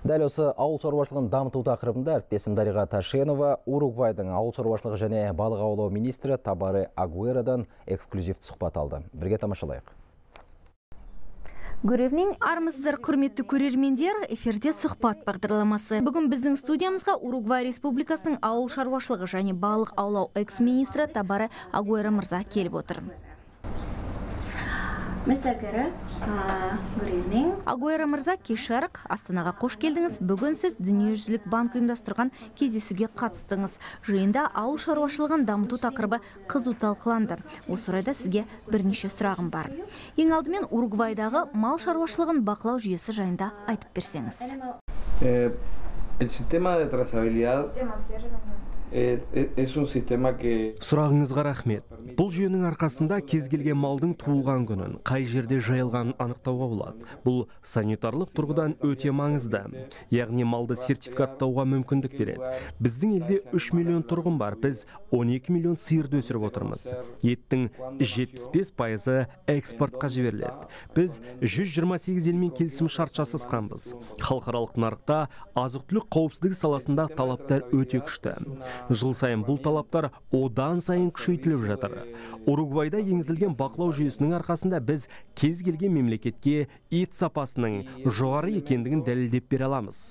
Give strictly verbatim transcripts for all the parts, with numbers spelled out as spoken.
Дәл осы ауыл шаруашылығын дамыту тақырыбында әріптесім Дариға Ташенова Уругвайдың ауыл шаруашылығы және балық аулау министрі Табаре Агуэрадан эксклюзивті сұхбат алды. Бірге тамашалайық. Good evening, армысыздар құрметті көрермендер, эфирде сұхбат бағдарламасы. Бүгін біздің студиямызға Уругвай Республикасының ауыл шаруашылығы және балық аулау экс-министрі Табаре Агуэра мырза келіп отыр. Агуэра мырза, кеш жарық, Астанаға қош келдіңіз. Бүгін сіз Дүниежүзілік банк ұйымдастырған кездесуге қатыстыңыз. Жиында ауыл шаруашылығын дамыту тақырыбы қызу талқыланды. Осы орайда сізге бірнеше сұрағым бар. Ең алдымен Уругвайдағы мал шаруашылығын бақылау жүйесі жайында айтып берсеңіз. El sistema de trazabilidad Сұрағыңызға рахмет. Бұл жүйенің арқасында кез келген малдың туылған күнін, қай жерде жайылғанын анықтауға болады. Бұл санитарлық тұрғыдан өте маңызды. Яғни малды сертификаттауға мүмкіндік береді. Біздің елде үш миллион тұрғын бар, біз он екі миллион сиырды өсіріп отырмыз. Еттің жетпіс бес пайызы экспортқа жіберіледі. Біз жүз жиырма сегіз елмен келісім шарт жасасқанбыз. Халықаралық нарықта азық-түлік қауіпсіздігі саласында талаптар өте күшті. Жыл сайын бұл талаптар одан сайын күшейтіліп жатыр. Уругвайда енгізілген бақылау жүйесінің арқасында біз кез келген мемлекетке ет сапасының жоғары екендігін дәлелдеп бере аламыз.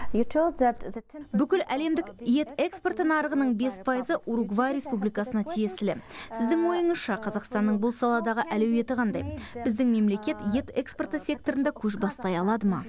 Бүкіл әлемдік ет экспорты нарығының бес пайызы Уругвай Республикасына тиесілі. Сіздің ойыңызша Қазақстанның бұл саладағы әлеуеті қандай? Біздің мемлекет ет экспорты секторында көш бастай алады ма?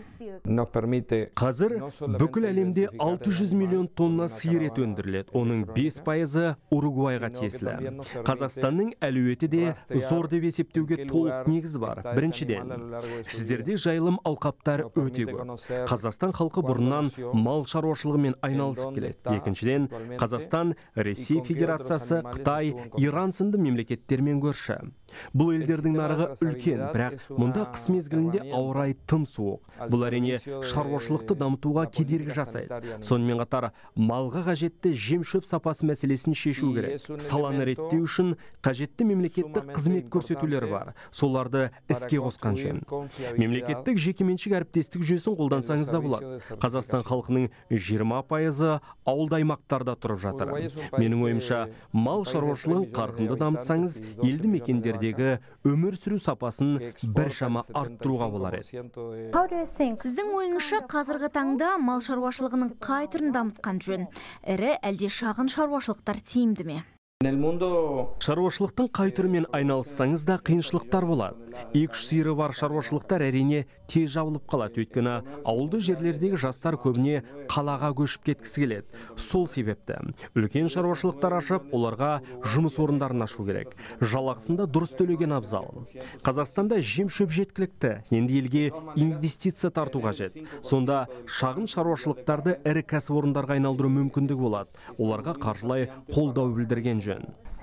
Қазір бүкіл әлемде алты жүз миллион тонна сиыр еті өндіріледі. Оның бес пайызы Уругвайға тиесілі. Қазақстанның әлеуеті де зор деп есептеуге толық негіз бар. Біріншіден, сіздерде жайылым алқаптар өте көп. Қазақстан халқы бұрыннан мал шаруашылығымен айналысып келеді. Екіншіден, Қазақстан, Ресей Федерациясы, Қытай, Иран сынды мемлекеттермен көрші. Бұл елдердің нарығы үлкен, бірақ мұнда қыс мезгілінде ауа райы тым суық. Бұл әрине шаруашылықты дамытуға кедергі жасайды. Сонымен қатар, малға қажетті жем-шөп сапасы мәселесін шешу керек. Саланы реттеу үшін қажетті мемлекеттік қызмет көрсетулер бар. Соларды іске қосқан жөн. Мемлекеттік жекеменшік әріптестік жүйесін қолдансаңыз да болады. Қазақстан халқының жиырма пайызы ауылды аймақтарда тұрып жатыр. Менің ойымша, мал шаруашылығын қарқынды дамытсаңыз, елді мекендердегі өмір сүру сапасын біршама арттыруға болар еді. Сіздің ойыңызша қазіргі таңда мал шаруашылығының қай түрін дамытқан жөн? Ірі әлде шағын шаруашылықтар тиімді ме? Шаруашылықтың қай түрімен айналыссаңыз да қиыншылықтар болады. Екі-үш сиыры бар шаруашылықтар әрине тез жабылып қалады, өйткені ауылды жерлердегі жастар көбіне қалаға көшіп кеткісі келеді. Сол себепті үлкен шаруашылықтар ашып, оларға жұмыс орындарын ашу керек. Жалақысында дұрыс төлеген абзал. Қазақстанда жем-шөп жеткілікті, енді елге инвестиция тарту қажет. Сонда шағын шаруашылықтарды ірі кәсіпорындарға айналдыру мүмкіндігі болады. Оларға қаржылай қолдау білдірген жөн.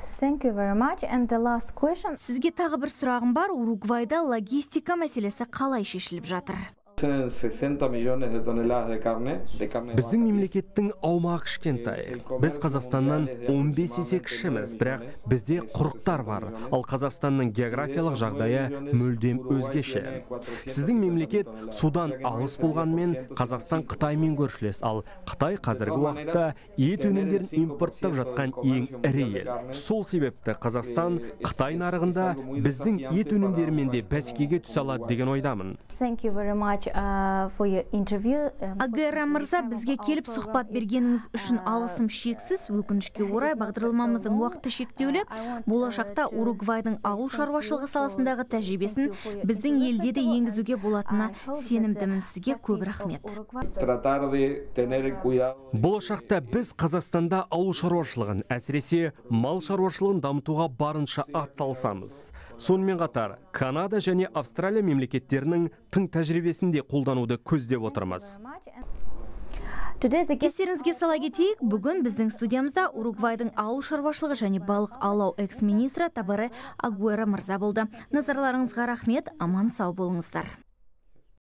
Сізге тағы бір сұрағым бар. Уругвайда логистика мәселесі қалай шешіліп жатыр? Біздің мемлекеттің аумағы кішкентай. Біз Қазақстаннан он бес есе кішіміз, бірақ бізде құрықтар бар. Ал Қазақстанның географиялық жағдайы мүлдем өзгеше. Сіздің мемлекет судан алыс болғанмен Қазақстан Қытаймен көршілес, ал Қытай қазіргі уақытта ет өнімдерін импорттап жатқан ең ірі ел. Сол себепті Қазақстан Қытай нарығында біздің ет өнімдерімен де бәсекеге түсе алады деген ойдамын. Агуэра мырза, бізге келіп сұхбат бергеніңіз үшін алғысым шексіз. Өкінішке орай бағдарламамыздың уақыты шектеулі. Болашақта Уругвайдың ауыл шаруашылығы саласындағы тәжірибесін біздің елде де енгізуге болатынына сенімдімін. Сізге көп рахмет. Болашақта біз Қазақстанда ауыл шаруашылығын, әсіресе мал шаруашылығын дамытуға барынша атсалысамыз. Сонымен қатар, Канада және Австралия мемлекеттерінің тың тәжірибесінде қолдануды көздеп отырмыз. Естеріңізге сала кетейік, бүгін біздің студиямызда Уругвайдың ауыл шаруашылығы және балық аулау экс-министрі Табаре Агуэра мырза болды. Назарларыңызға рахмет, аман сау болыңыздар.